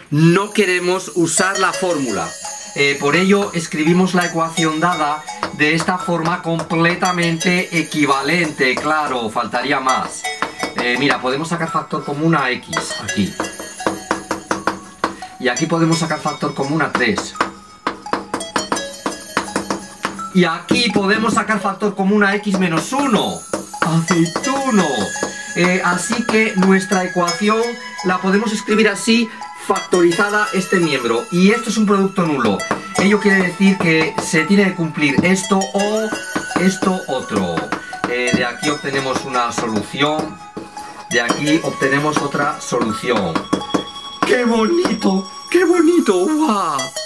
no queremos usar la fórmula. Por ello escribimos la ecuación dada de esta forma completamente equivalente. Claro, faltaría más. Mira, podemos sacar factor común a x, aquí. Y aquí podemos sacar factor común a 3. Y aquí podemos sacar factor común a x menos 1. ¡Aceituno! Así que nuestra ecuación la podemos escribir así, factorizada este miembro. Y esto es un producto nulo. Ello quiere decir que se tiene que cumplir esto o esto otro. De aquí obtenemos una solución. De aquí obtenemos otra solución. ¡Qué bonito! ¡Qué bonito! ¡Guau!